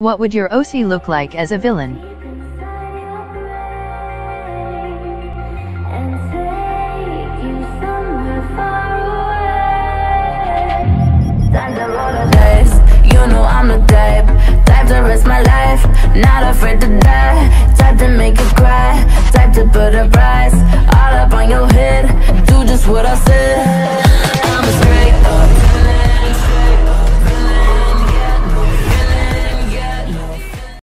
What would your OC look like as a villain? You know I'm the type to risk my life, not afraid to die, type to make you cry, type to put a price all up on your head, do just what I said.